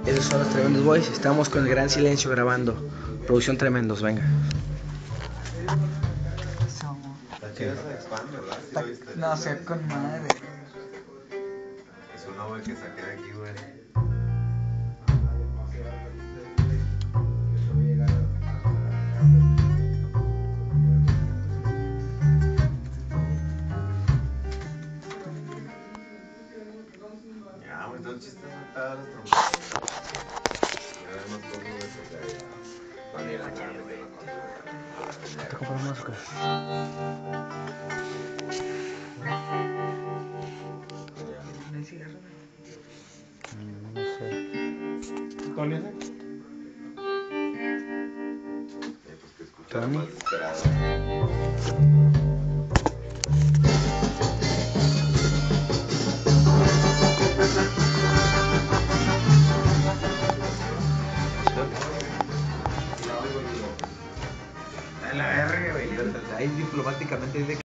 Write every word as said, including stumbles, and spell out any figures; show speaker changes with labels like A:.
A: Esos son los Tremendos Boys. Estamos con el Gran Silencio grabando. Producción Tremendos, venga.
B: Está chido ese expand, ¿verdad? ¿Sí lo viste?
C: No, sé con madre.
B: Es una, güey, que saqué de aquí, güey. Ya, güey, todo el chiste es meter las trompetas. Ya vemos cómo de eso que hay. No, ni la nada, güey.
A: Te compramos azúcar.
C: ¿No hay cigarro?
A: Mm, no sé.
C: ¿Tony ese?
B: Eh, pues que escuchara
A: Tony.
B: más desesperado.
C: A la verga, güey. Ahí diplomáticamente dice que